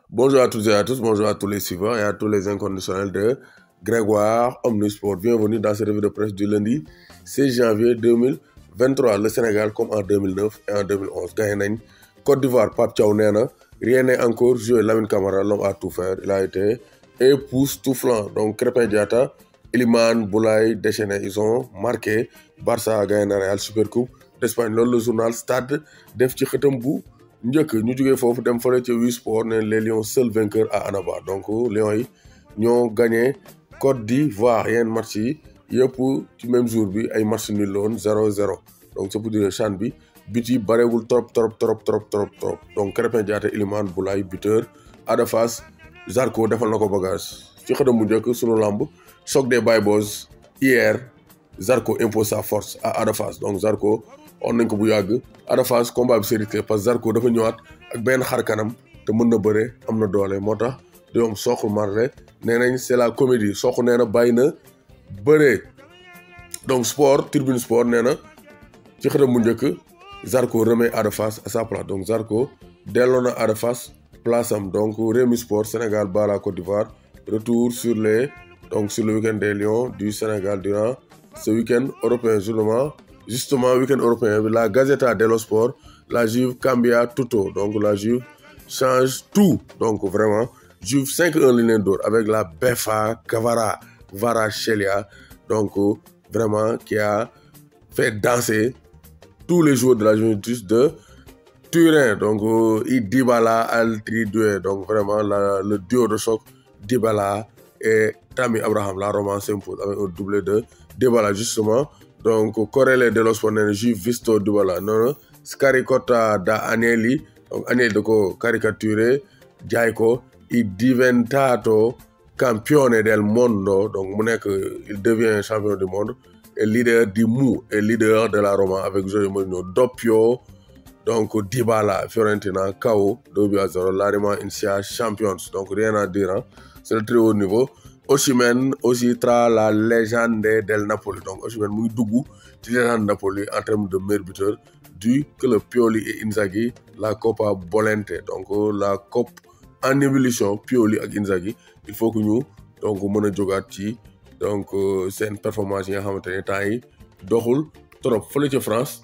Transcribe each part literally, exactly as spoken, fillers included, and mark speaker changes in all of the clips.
Speaker 1: Bonjour à toutes et à tous, bonjour à tous les suivants et à tous les inconditionnels de Grégoire Omnisport. Bienvenue dans cette revue de presse du lundi seize janvier deux mille vingt-trois. Le Sénégal, comme en deux mille neuf et en deux mille onze, gagné nañ Côte d'Ivoire. Pape Thiaw nee na rien n'est encore joué. Lamine Camara, l'homme à tout faire, il a été époustouflant. Donc Krépin Diatta, Iliman, Boulaye, Deschenets, ils ont marqué. Barça a gagné na Real Supercoupe d'Espagne. Loolu le journal Stade def ci xëtam bu njëkk ñu jógee foofu dem fële ci Wii Sport ne les Lions seuls vainqueurs à Annaba. Donc Lions yi ñoo gagné Côte d'Ivoire. yenn match yi yëpp ci même jour bi ay match nul la woon zéro zéro. Donc c'est pour dire CHAN bi but yi barewul trop trop trop trop trop trop. Donc Krépin Diatta, Iliman, Boulaye buteur. Ada Fass Zarko defal na ko bagage ci xëtam bu njëkk sunu lamb. Choc des Baye Boys hier Zarko impose sa force à Ada Fass. Donc Zarko on nañ ko bu yàgg. Ada Fass combat bi c'est risqué parce que Zarko dafa ñëwaat ak benn xar kanam te mën na bëre am na doole moo tax doom Sokh Marley nee nañ c'est la comédie. Sokh nee na bàyyi na bëre. Donc sport Tribune Sport nee na ci xëtam bu njëkk Zarko remet Ada Fass à sa place. Donc Zarko delloo na Ada Fass place am. Donc Rewmi Sport Sénégal bat la Côte d'Ivoire. Retour sur les donc sur le week-end des Lions du Sénégal durant ce week-end européen. Justement justement week-end européen bi la Gazzetta dello Sport la Juve cambia tutto. Donc la Juve change tout. Donc vraiment Juve cinq un li leen dóor avec la Beffa Kvara Kvaratskhelia. Donc vraiment qui a fait danser tous les joueurs de la Juventus de Turin. Donc Dybala Altidue. Donc vraiment la, le duo de choc Dybala et Tammy Abraham. La Roma s'impose avec un doublé de Dybala justement. Donc Corriere dello Sport nee na Juve visto Dybala non scaricota da Agnelli. Donc Agnelli da ko caricaturé jaay ko il diventato campione del mondo. Donc mu nekk il devient champion du monde et leader du M U et leader de la Roma avec José Mourinho. Doppio donc Dybala Fiorentina K O deux buts à zéro. La Roma initia champions. Donc rien à dire hein? C'est le très haut niveau. Osimhen aussi tra la légende del Napoli. Donc Osimhen mu ngi dugg ci légende Napoli en termes de meilleur buteur du club. Pioli et Inzaghi la Coppa Bollente. Donc la coupe en ébullition Pioli ak Inzaghi il faut que ñu donc mën a jógaat ci donc seen performance yi nga xamante ne temps yi doxul trop fële ca France.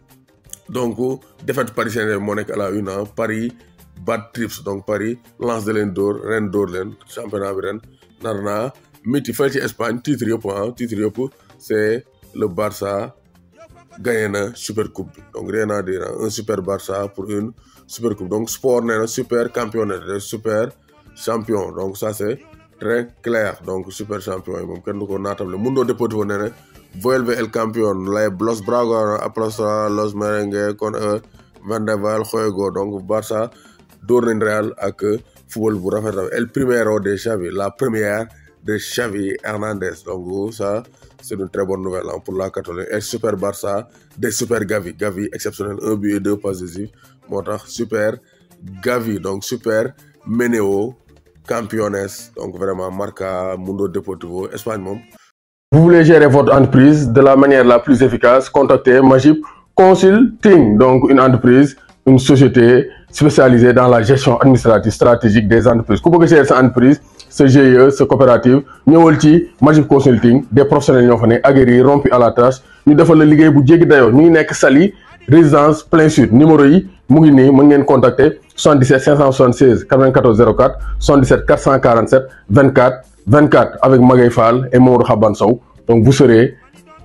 Speaker 1: Donc défaite Paris Saint-Germain moo nekk à la une an. Paris bad trips. Donc Paris lance de leen dóor ren dóor leen championnat bi ren nar naa miti fële ci Espagne titre yëpp ah titre yëpp c'est le Barça gagné na super coupe bi. Donc rien à dire un super Barça pour une super coupe. Donc sport nee na super campion de super champion. Donc ça c'est très clair. Donc super champion yi moom kenn du ko naatable. Mundo Deportivo nee na vuelve el campeón los Blaugrana aplausa los merengues con el vendaval juego. Donc Barça dóor nañ Real ak football bu rafet rafet. El primero de Xavi, la première de Xavi Hernandez. Donc ça c'est une très bonne nouvelle hein, pour la Catalogne. Et super Barça de super Gavi. Gavi exceptionnel, un but et deux passes décisives. moo tax super Gavi. Donc super Meneo Campeones. Donc vraiment Marca Mundo Deportivo Espagne moom. Vous voulez gérer votre entreprise de la manière la plus efficace, contactez Magip Consulting. Donc une entreprise, une société spécialisée dans la gestion administrative stratégique des entreprises. Ku bëgg gérer sa entreprise, sa G I E, sa coopérative, ñëwal ci Magip Consulting. Des professionnels ñoo fa ne aguerris, rompus à la tâche. ñu defal la liggéey bu jéggi dayoo. ñu ngi nekk Saly résidence plein sud. Numéro yi mu ngi nii mën ngeen contacter soixante-dix-sept cinq cent soixante-seize quatre-vingt-quatorze zéro quatre soixante-dix-sept quatre cent quarante-sept vingt-quatre vingt-quatre avec Magay Fall et Mamadou Xaban Sow. Donc vous serez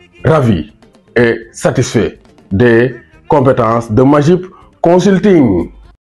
Speaker 1: ravis et satisfaits des compétences de Magip Consulting.